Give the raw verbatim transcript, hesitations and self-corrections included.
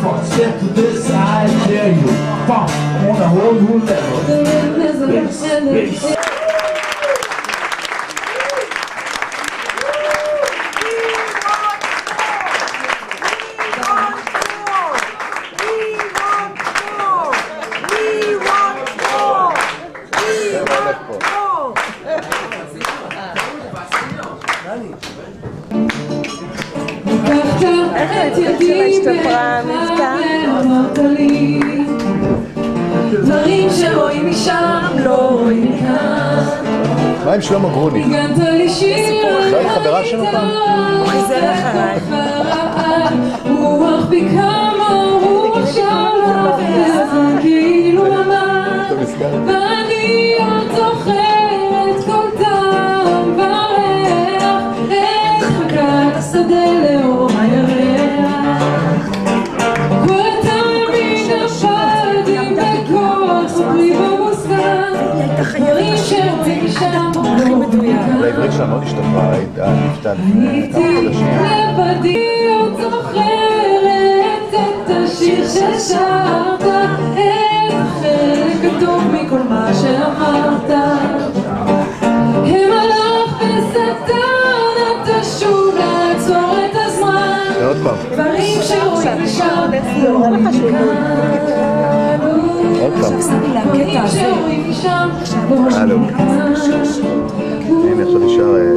step to this side, there you fall on a whole new level. Bass, bass. איך השתפרה המבטא? דברים שרואים משם לא רואים מכאן. מה עם שלמה גרוניך? לא היית חברה שלו פעם? הוא חיזר אחריי. רוח בי כמה רוח שלך כאילו אמר ואני עוד זוכרת כל טעם וריח איך חגת השדה לאור הירח כל תמיד נפרדים בכוח סופרי בבוסקן דברים שרואים משם לא מדויק לעברית שלנו לא השתפרה, היית נפתה לפני כמה חודשים לבדי עוד זוכרת את השיר ששרת את החלק הטוב מכל מה שאמרת הם הלך ושטן אתה שוב לעצור את הזמן דברים שרואים משם לא רואים מכאן דברים שרואים משם לא רואים מכאן הנה עכשיו נשאר